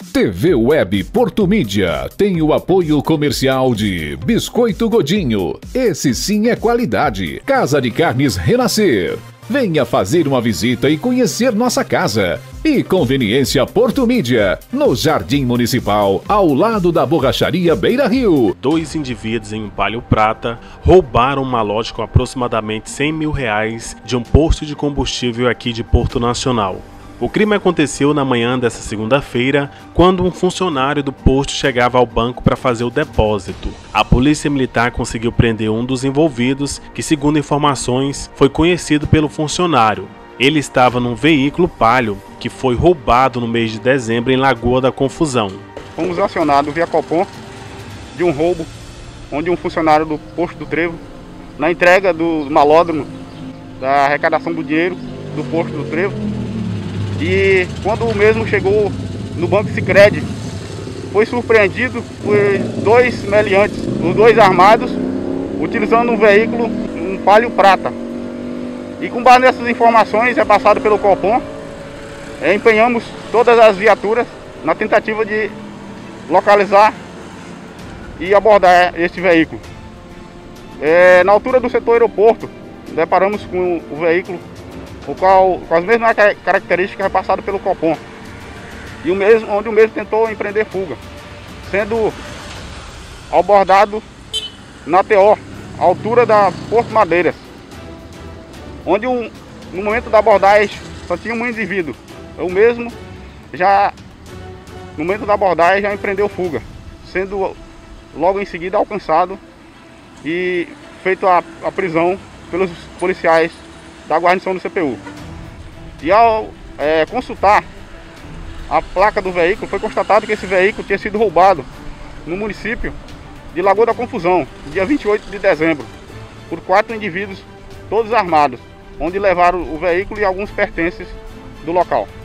TV Web Porto Mídia tem o apoio comercial de Biscoito Godinho. Esse sim é qualidade. Casa de Carnes Renascer. Venha fazer uma visita e conhecer nossa casa. E Conveniência Porto Mídia, no Jardim Municipal, ao lado da Borracharia Beira Rio. 2 indivíduos em um Palio Prata roubaram uma loja com aproximadamente R$100 mil de um posto de combustível aqui de Porto Nacional. O crime aconteceu na manhã dessa segunda-feira, quando um funcionário do posto chegava ao banco para fazer o depósito. A polícia militar conseguiu prender um dos envolvidos, que, segundo informações, foi conhecido pelo funcionário. Ele estava num veículo Palio que foi roubado no mês de dezembro em Lagoa da Confusão. Fomos acionados via Copom de um roubo, onde um funcionário do posto do Trevo, na entrega do malódromo, da arrecadação do dinheiro do posto do Trevo, e quando o mesmo chegou no Banco Sicredi, foi surpreendido por 2 meliantes, os 2 armados, utilizando um veículo, um Palio Prata. E com base nessas informações repassadas pelo Copom, empenhamos todas as viaturas na tentativa de localizar e abordar este veículo. Na altura do setor aeroporto, deparamos com o veículo com as mesmas características repassadas pelo Copom, e onde o mesmo tentou empreender fuga, sendo abordado na TO, à altura da Porto Madeiras, onde no momento da abordagem só tinha um indivíduo. O mesmo no momento da abordagem já empreendeu fuga, sendo logo em seguida alcançado e feito a prisão pelos policiais da guarnição do CPU. E ao consultar a placa do veículo, foi constatado que esse veículo tinha sido roubado no município de Lagoa da Confusão, dia 28 de dezembro, por 4 indivíduos, todos armados, onde levaram o veículo e alguns pertences do local.